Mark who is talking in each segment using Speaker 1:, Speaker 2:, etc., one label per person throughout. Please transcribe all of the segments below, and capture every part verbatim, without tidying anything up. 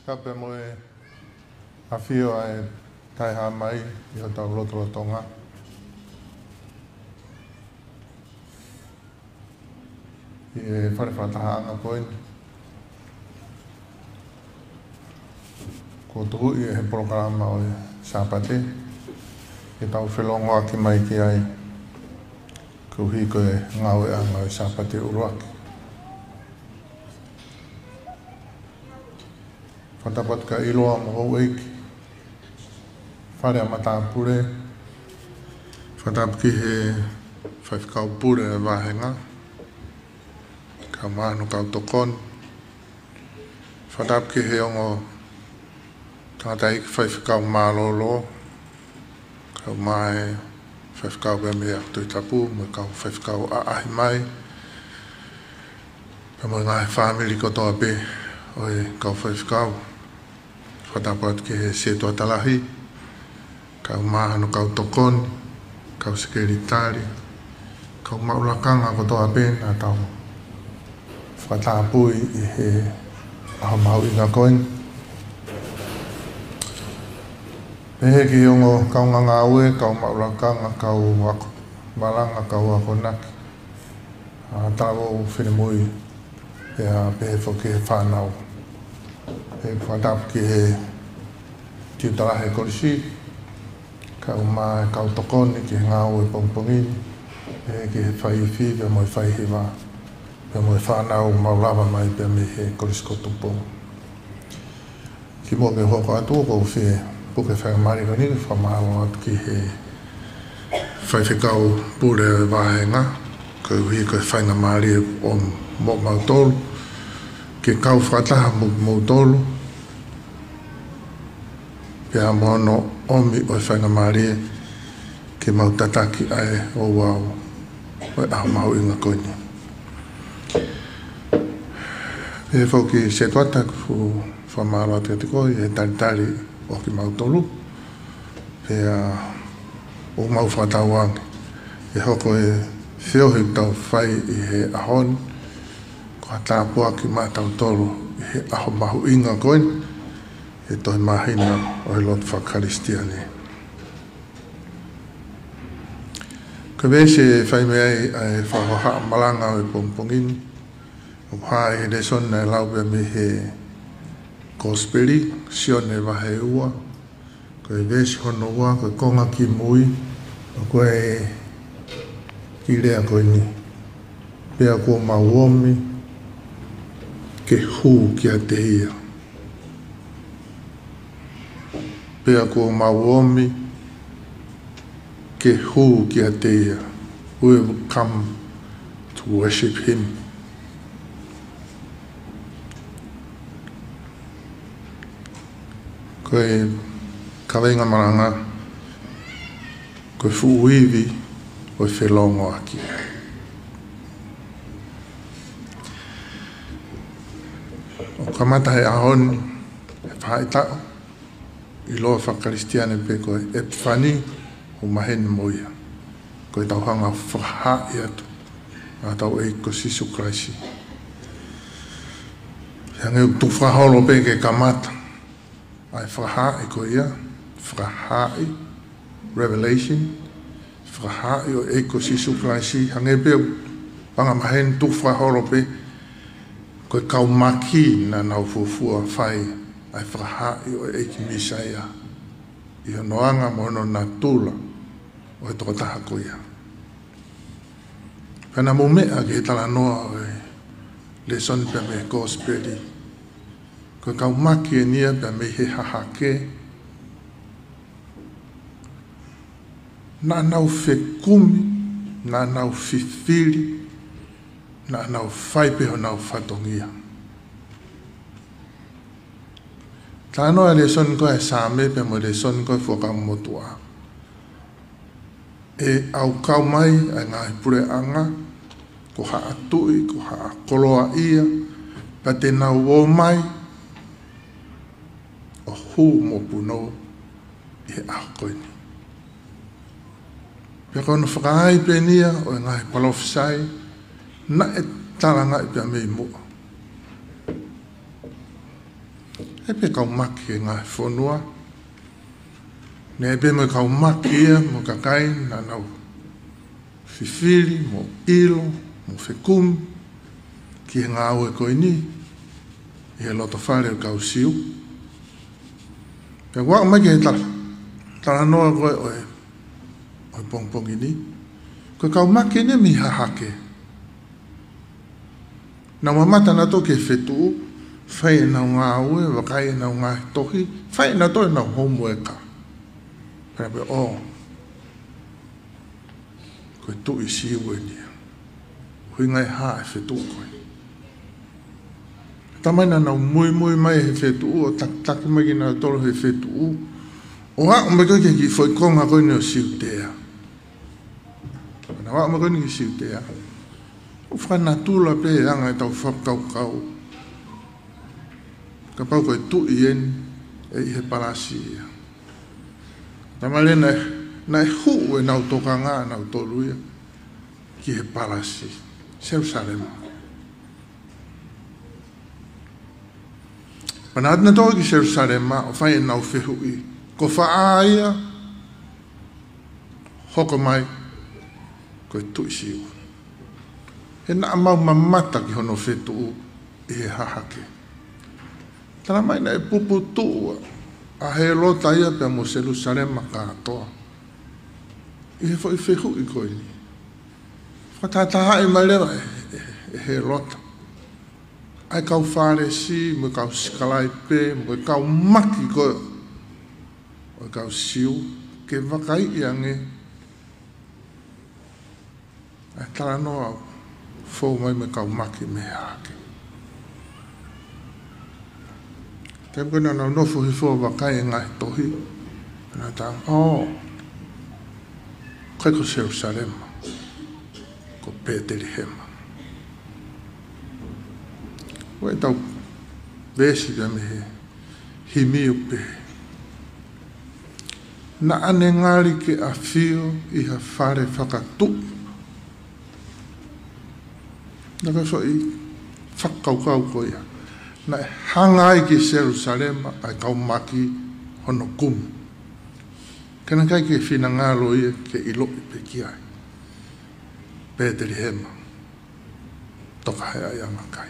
Speaker 1: Kape mo e awhio ai tai ha mai i o tau roto o tonga. I e whare whatahaanga koin. Ko tuhu i e he programa o e Sapate. I tau whelongo aki mai ki ai. Ko hi ko e ngau e anga o Sapate uruaki. Whatapat ka iloa mo hou eiki. Whare a matapure. Whatap ki he whaifkau pure e wahenga. Ka manu kau tokon. Whatap ki he ongo tangata iki whaifkau malolo. Kau mai whaifkau be me ak tui tapu. Mo kau whaifkau a ahi mai. Ka mo ngai family kotoa pe. Oi kau whaifkau. Whatapat ki he setua talahi. Kau mahanu kau tokon. Kau sekeritari. Kau maulakanga kotoa pe na tau. Whatapui i he aho mau inga koin. Pehe ki ongo kau ngangaue, kau maulakanga, kau wako. Malanga kau wako naki. Tau whenimui. Pea pehe whoki he whanau. He whatap ki he tiutalahe kolisi. Kau mai kau tokoni ki he ngau e pongpongini. He ki he whaiwhi, pia moi whaihiwa. Pia moi whanau maulawa mai pia me he kolisi kotupong. Ki mo ke hoko atu ko whi puke whakamari koni ki whamahalo atu ki he whaiwhikau pure e wahenga. Ko hui ko whainga maari o mo mautolu. Ke kau whataha mo mautolu. Pia mono omi o whainga maari ke mautataki ai o wau. O aho mau inga koini. Pia whauki se tuata ku whamahalo atu te koi e taritari o ki mautolu. Pia o mau whatawangi. E hoko e whiohi tau whai i he ahon. Ko a tāpua ki mātau tolu i he aho mahu inga koin. E toi mahina o he lotu whakaristiani. Ka wese whai mea ai whahoha malanga o e pongpongini. O hae he resona e laupea me he gospeli, sione wahe ua. Ko e wese hono ua, ko e konga ki mui. Ko e ki rea koini. Pea ko mauomi ke hu ki a te ia. Pea ko mauomi ke hu ki a te ia. We will come to worship him. Ko e kawenga maranga. Ko e fuuivi o e whelongo aki. O kamata he ahon e whaitao. I loa whakaristiane pe koe epifani o mahene moia. Koe tauhanga whahai atu. Ngā tau e ko Sisu Kraisi. Hange tu whaholo pe ke kamata. Ai whahai ko ia. Whahai. Revelation. Whahai o e ko Sisu Kraisi. Hange pe panga mahene tu whaholo pe. Koe kau maki na nau fufua whai. Ai whahai o eiki Misaia. I o noanga mono na tula o e tokotaha ko ia. Pena mo mea ki he tala noa o e le soni pia me gospeli. Koe kau maki e nia pia me he hahake. Na nau whekumi, na nau whiwhiri, na nau whaipeho nau whatongia. Tāno e le son koe sāme pe mo le son koe whakamotua. E au kau mai a ngāi pure anga, ko haa tui, ko haa koloa ia, pa te nau o mai, o hu mo puno i he aho koini. Pia kono whakaai pe nia o e ngāi palofisai, na e talanga i pia mei mua. e pe kau maki e ngā whanua. Ne e pe mo kau maki e mo kakai na nau whiwhiri, mo ilo, mo whekumi, ki he ngā ue koe ni, i he loto whare o kau siu. Pea wak mai ki he tala, tala noa koe oe, oe pongpongi ni. Koe kau maki ne mi hahake. Na mamata na to ke whetu, whai e nau ngā ue, wakai e nau ngā tohi, whai e nau to e nau homeworka. Pea pe o, koe tu i si ue nia. Hui ngai ha e whetu koe. Tamaina nau mui mui mai he whetu o tak taki mai ki nau tolo he whetu u. O hao me koe ki whoi konga koe ni o siu tea. Na hao me koe ni ki siu tea. O whanatula pe e anga e tau whapkau kau. Ka pau koe tu i en e i he parasi ia. Tamalena na e hu e nau toka ngā nau tolu ia ki he parasi. Jerusalem. Pana atna toa ki Jerusalem o whai e nau whehu i. Ko wha ia hoko mai koe tu i siu. He na mau mamata ki hono whetu i he hahake. Tana mai na e pupu tua a he lota ia pia mo Jerusalem katoa. I he whai whehu i koe ni. Whatataha i mai lewa e he lota. Ai kau whare si, mo kau sikalai pe, mo kau maki koe. O kau siu, ke wakai i ange. Ai tala noa fōu mai me kau maki me hake. Te kuna nau nofo hi fōu wakai e ngai tohi. Nā tā, oh, koe ko Jerusalem. Ko Bethlehem. Koe tau vesi ka me he himi o pe. Na ane ngāri ke a whio i ha whare whakatu. Na ka so i whakaukau ko ia. Na e hangai ki Jerusalem ai kau maki hono kumu. Kana kai ke whina ngālo ia ke ilo i pe ki ai. Bethlehem. Toka hea i anga kai.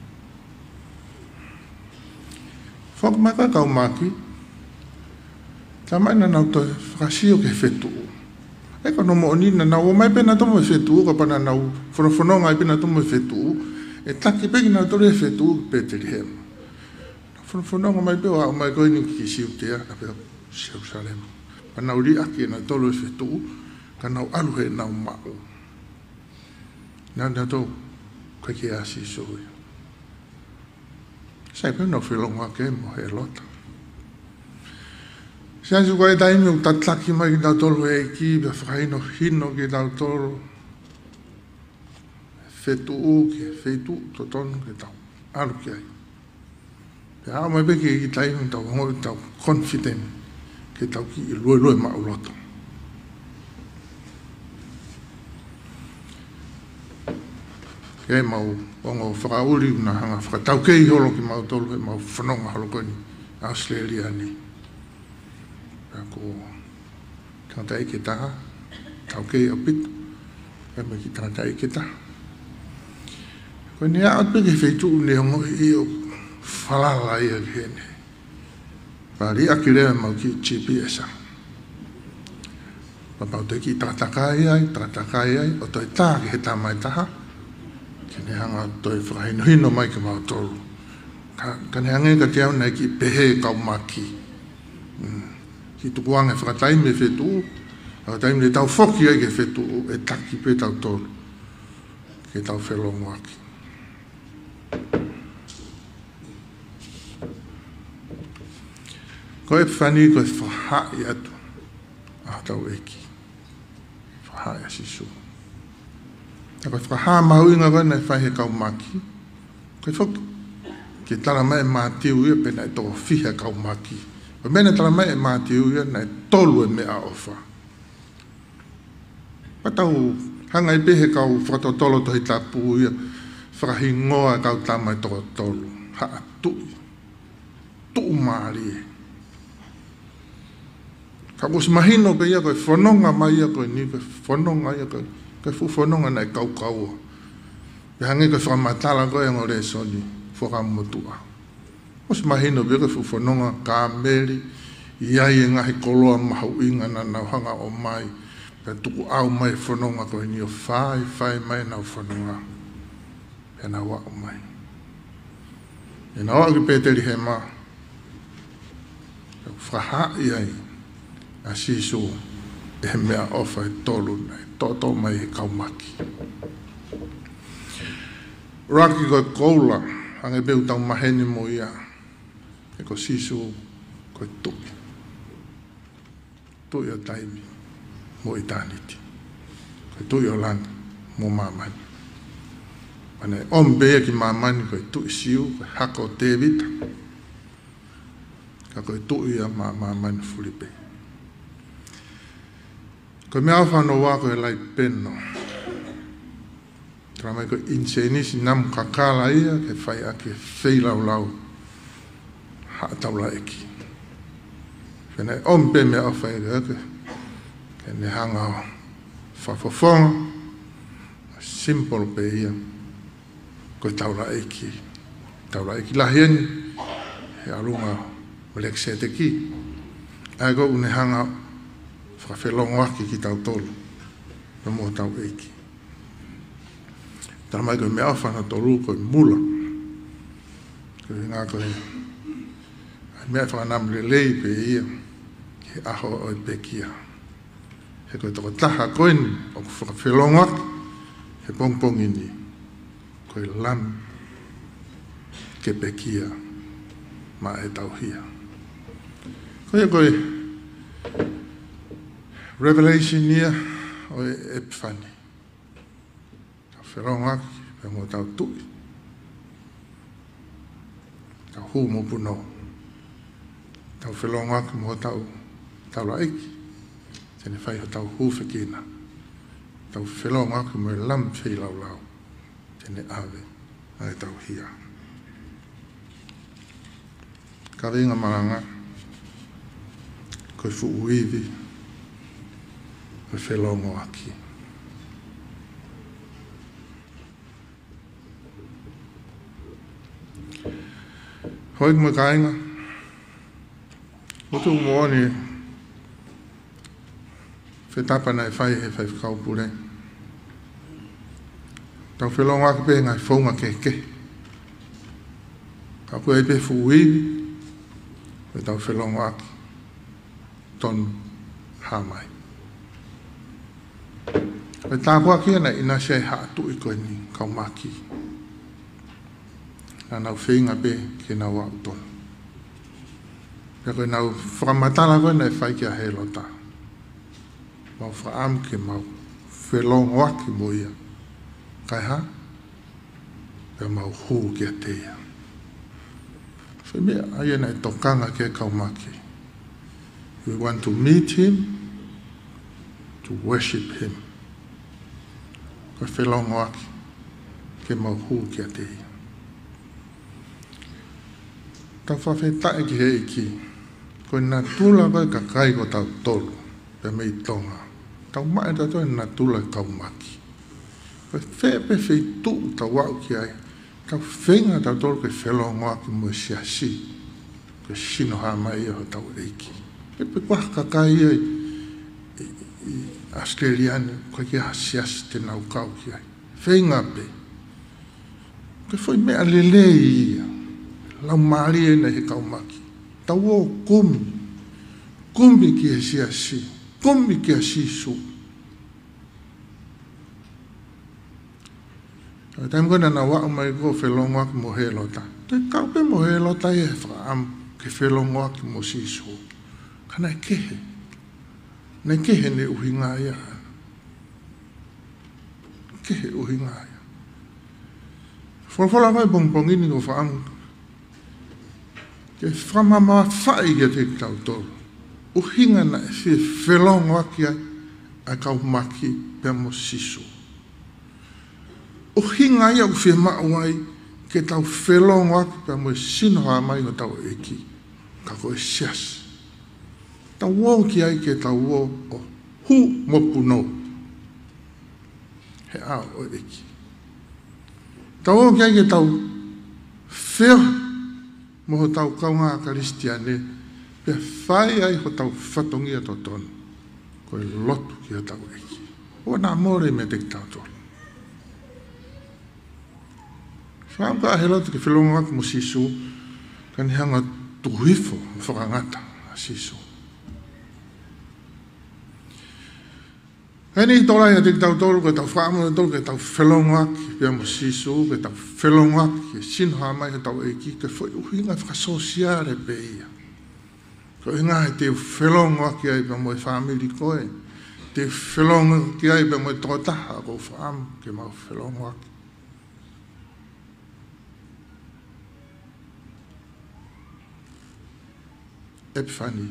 Speaker 1: Whak maka kau maki. Ta mai na nau toi whakasio ke whetu. E ka no mo ni na nau o mai pena tomo e whetu. Ka pana nau whanawhanonga i pena tomo e whetu. E taki peki nau tore e whetu Bethlehem. Whanawhanonga mai peo a mai koe ni ki siu tea. Na peo Jerusalem. Pa nau ri aki e nau tolo e whetu. Ka nau alu he nau mao. Nā nā tō koe ki asi sui. Sai pēr no whilonga ke mo he lota. Sai su koe taimi o tatlaki mai ki tau tolu e ki, bia whakaino hino ki tau tolu. Whetu u ki, whetu to tonu ki tau. Aru ki ai. Pea hao mai peke ki taimi tau ngoi tau confident ki tau ki i lue lue mao lota. Kei mau ongo whakauri na hanga whakatau kei holo ki mau tolu he mau whanonga holo koe ni Australia ni. Ko tangata ike taha, tau kei a pita, e me ki tangata ike taha. Koe ni a atpe ke wheitu ne hongo i o whalala ia ki hene. Pari aki rea mau ki G P S a. Papau te ki tatakai ai, tatakai ai, o toi tā ki he tamai taha. Kene hanga toi whakahino hino mai ki mau tolu. Kane hange ka te au nei ki pehe kau maki. Ki tukuanga e whakataime whetu. Whakataime le tau whoki ai ke whetu e taki pe tau tolu. Ke tau whelongo aki. Ko e whani ko e whahai atu. A tau eki. Whahai asisu. Ko e whakaha mahuinga koe nei whai he kau maki. Ko e whoki. Ke tala mai e mātiu ia pena e tō whiha kau maki. Ko mena tala mai e mātiu ia nei tolu e mea ofa. Patau hanga i pehe kau whakatotolo tohi tapu ia. Whakahingoa kau tamai toko tolu. Haa tui. tu mali ka mo mahino pe ia ko fononga mai ia ko ni ko fononga ia ko ko fu fononga na kau kau pe hange ko fa matala ko yang ore soni fo ka motua os mahino pe ko fu fononga ka meli ia ia ngahi koloa mahu inga na na hanga o mai pe tu au mai fononga ko ni o fai fai mai na fononga pe na wa mai e na o ki peteri he ma whaha iai a sisu e mea ofa e tolu nei toto mai he kaumaki raki ko koula ange beu tau maheni mo ia e ko sisu ko tui tui o taimi mo itaniti ko tui o lani mo mamani ane ombe ki mamani ko tu siu ko hako David ka ko tu ia ma mamani Filipe ko me afa no wa ko lai penno trama ko insenis nam kakala ia ke fai ake feila lau ha taula eki fene ombe me afa ia ke ke ne hanga fa fa fa simple pe ia ko taula eki taula eki la hien e alunga melek sete ki ago une hanga fra felonga ki ki tau tolu no mo tau eki tama ko me afa na tolu ko mula ko nga ko me afa na mle lei pe ia ki aho o pekia he ko to taha koin o fra felonga he pong pong ini ko lam ke pekia ma e tauhia ko e ko revelation ia o epifani ka wheronga pe mo tau tui ka hu mo puno tau wheronga mo tau tau laiki tene whai ho tau hu whekina tau wheronga mo lam whei lau lau tene ave ai tau hia ka ringa maranga ko fu uivi ko felongo aki hoi mo kainga o tu moani fe tapa na fai he fai kau pure tau felongo aki pe ngai fonga ke ke ka pu e pe fu uivi e tau whelongo aki ton hamai e tāpua kia na ina sei hatu i koe ni kaumaki na nau whinga pe ki nau au ton e koe nau whakamatala koe na e whai kia he lota mau whaam ki mau whelongo aki mo ia kai ha e mau hū kia te ia Mea aia nei tokanga ke kaumaki. We want to meet him, to worship him. Ko whelongo aki, ke mauhu kia te ia. Tau whawhetai ki he iki, ko nā tula koe ka kai ko tau tolu, pe mei tonga. Tau mai tato e nā tula kaumaki. Ko whepe whei tu tau wau ki ai, ka whenga tau tolu ke whelongo aki mo siasi, ke sino ha mai ho tau eiki. E pe kwa kakai ai, i Australiane, koe ki ha siasi te nau kau ki ai. Whenga pe. Ke whai mea lele ia, lau maari e nei he kaumaki. Tau o kumi, kumi ki he siasi, kumi ki he sisu. Taim kona na wā mai ko whelongo aki mo he lota. Te kaupe mo he lota e whaam ke whelongo aki mo siso. Kana e kehe. Nei kehe ne uhinga ia. Kehe uhinga ia. Whalawhala mai pongpongini ko whaam. Ke whamama whai ke te tau tolu. Uhinga na e whi whelongo aki a kaumaki pe mo siso. O hinga ia u whia mau ai ke tau whelongo aki pa mo sino ha mai o tau eki ka koe sias. Tau o ki ai ke tau o o hu mo puno. He a o eki. Tau o ki ai ke tau whea mo ho tau kaunga Karistiane pe whai ai ho tau whatongia to tonu. Koe lotu ki a tau eki. O nā more me te tau tonu. Whaam ka he lotu ki whilonga aku mo sisu kan hanga tuhifo whakangata a sisu. Heni tola ia te tau tolu ke tau whaamuna tolu ke tau whilonga ki pia mo sisu ke tau whilonga ki sinha mai ke tau eki ke whai uhinga whakasosiare pe ia. Ko inga he te whilonga ki ai pia mo e whamili koe. Te whilonga ki ai pia mo e totaha ko whaam ke mau whilonga ki. Epifani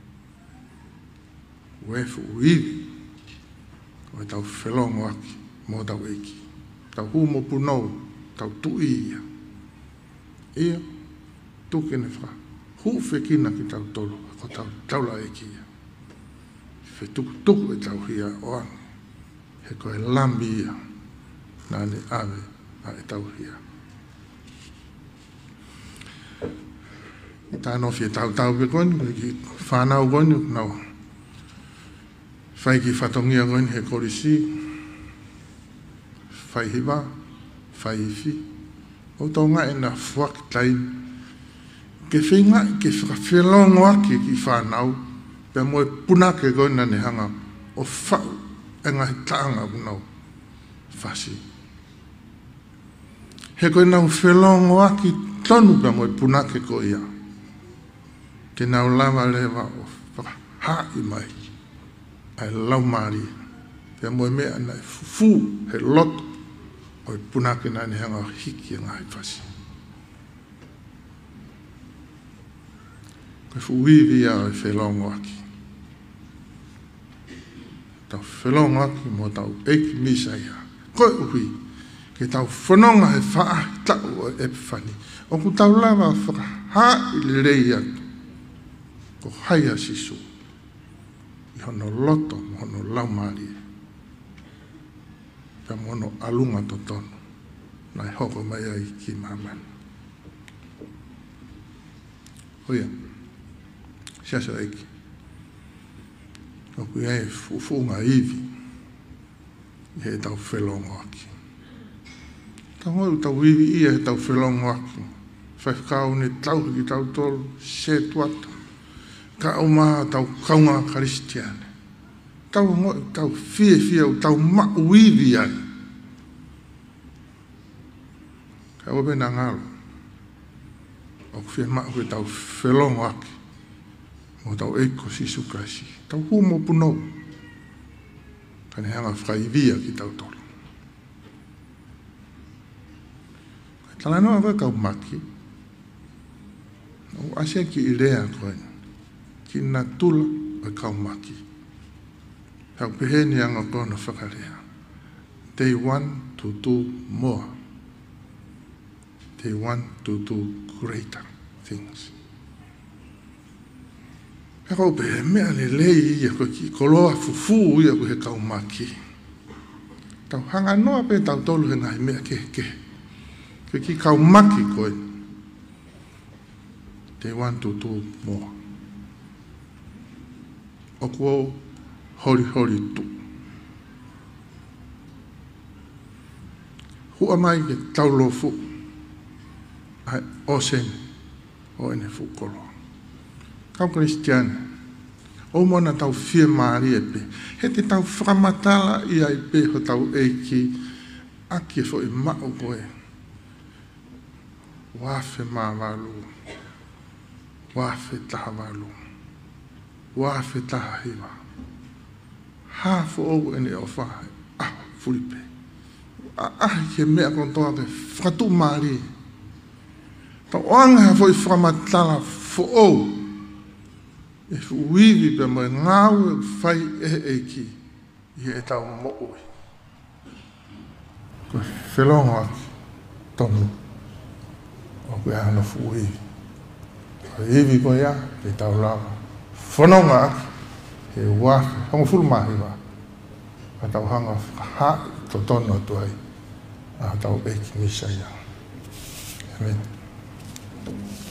Speaker 1: wefu uivi o tau whelongo aki mo tau eki tau humo punou tau tui ia ia tukene wha hu whekina ki tau tolu ko tau taula eki ia whe tuku tuku e tau hia oange he koe lambi ia nane ave a e tau hia ta no fie tau tau pe kon ki whanau kon no whai ki whatongia kon he korisi whai hiwa whai hifi o tau ngā e na whak tai ke whinga ke whakawhelongo ake ki whanau pe moe punake kon na ne hanga o whau e ngai taanga unau whasi he koe nau whelongo ake tonu pe moe punake ko ia ke nau lava lewa o whakaha'i mai ai lau maari pia moe mea na e fufu he loto o i punake na ni hanga hiki e ngai whasi koe fuivi a o i whelongo aki tau whelongo aki mo tau eiki misa ia koe uhi ke tau whanonga he whaahi tau o Epifani o ku tau lava whakaha'i le rei atu ko haia sisu i hono loto mo hono laumari pe mono alunga to tono na i hoko mai ai ki mamani oia siasa eiki o kui ai fufunga ivi i he tau whelongo aki tau ngoi tau ivi ia he tau whelongo aki whaifkau ne tau ki tau tolu se tuata ka o maha tau kaunga Karistiane. Tau ngoi, tau fie fie o tau mauivi ai. Ka o bena ngalo. O fie maa koe tau whelongo aki. Mo tau eiko sisu kasi. Tau humo punou. Ka ne hanga whaivia ki tau tolo. Tala noa koe kau maki. O asia ki i rea koe. Ki na tula o kau maki. Hau peheni anga kona whakarea. They want to do more. They want to do greater things. Hau pehe mea le lei ia koe ki koloa fufu ia koe he kau maki. Tau hanga noa pe tau tolu he ngai mea ke ke. Koe ki kau maki koe. They want to do more. O kuo hori hori tu. Hua mai ke tau lo fu. Ai o sen o ene fu kolo. Kau Karistiane. O mona tau fie maari e pe. He te tau whakamatala i ai pe ho tau eiki. Aki e fo i mao koe. Wafe maa walu. Wafe taha walu. Wafe taha hiwa. Hafo o ene o whahe. Ah, fulipe. Ah, ke mea kontoa ke whakatu maari. Tau oanga ha foi whakamatala fo o. E fuivi pe moe ngāu e whai e eiki. I e tau mo ui. Koe whelonga aki. Tonu. O koe hana fuivi. Iwi ko ia, e tau lava. Whanonga aki, he wā, hongo furu mahi wā. A tau hanga ha, to tono atu ai. A tau eki misa ia. Amen.